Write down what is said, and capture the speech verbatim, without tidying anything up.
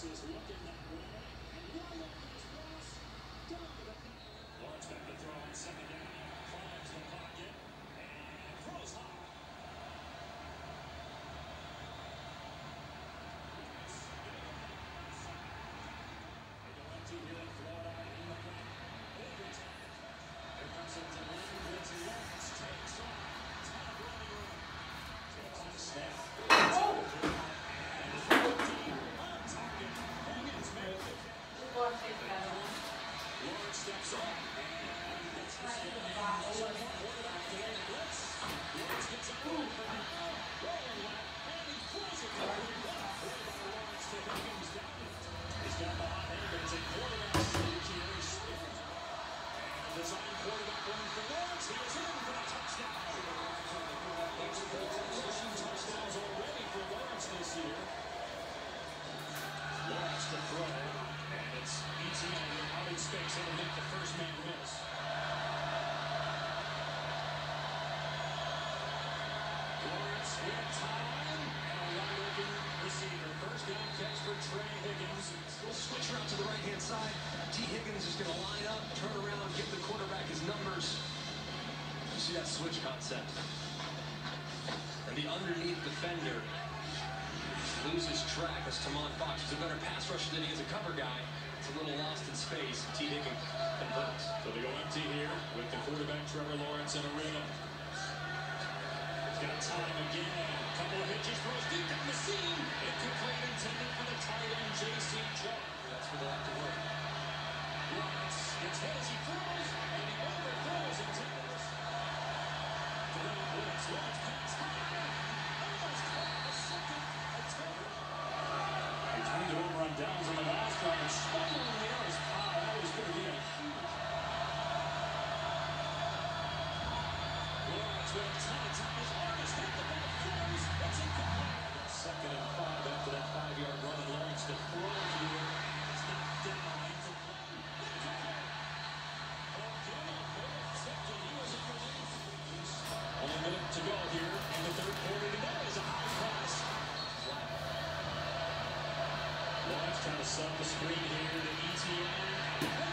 is looking that way. And right over his cross, down to the field. Lawrence back to throw on second down. Climbs the pocket and throws high. They go empty here in Florida in the win. Overtime. Here comes it to Lawrence. Lawrence takes off. Top running room. Takes a snap. Lawrence steps up and gets the snap. Quarterback there. Blitz. Lawrence gets it over. Rolling left. And he throws it. Lawrence to Higgins down it. He's got the hot hand, but it's a quarterback sneak here. He spins. And design quarterback running for Lawrence. He is in for the touchdown. That's four rushing touchdowns already for Lawrence this year. Lawrence to throw. And it's E T N out in space. It'll make the first man miss. Lawrence in time. And a wide open receiver. First down catch for Trey Higgins. We'll switch around to the right-hand side. T. Higgins is going to line up, turn around, give the quarterback his numbers. You see that switch concept. And the underneath defender loses track as Tamon Fox is a better pass rusher than he is a cover guy. It's a little lost in space. T. Higgins converts. So they go empty here with the quarterback Trevor Lawrence in a rhythm. He's got time again. Couple of hitches, throws deep down the seam. Incomplete, intended for the tight end J C Trevor. That's where they have to work. Lawrence gets hit as he throws, and he overthrows and tackles. Throwing blitz. Lawrence pass high. Almost caught a second attempt. He turned it over on downs on the last drive and spun in the air as Powell. That was going to be a huge. Lawrence with a ton of time. His arm is hit. The ball throws. It's incomplete. Second and five after that five-yard run. And Lawrence to throw here. It's knocked down. Only a minute to go here in the third quarter. That is a high pass. Lawrence trying to set the screen here to E T N.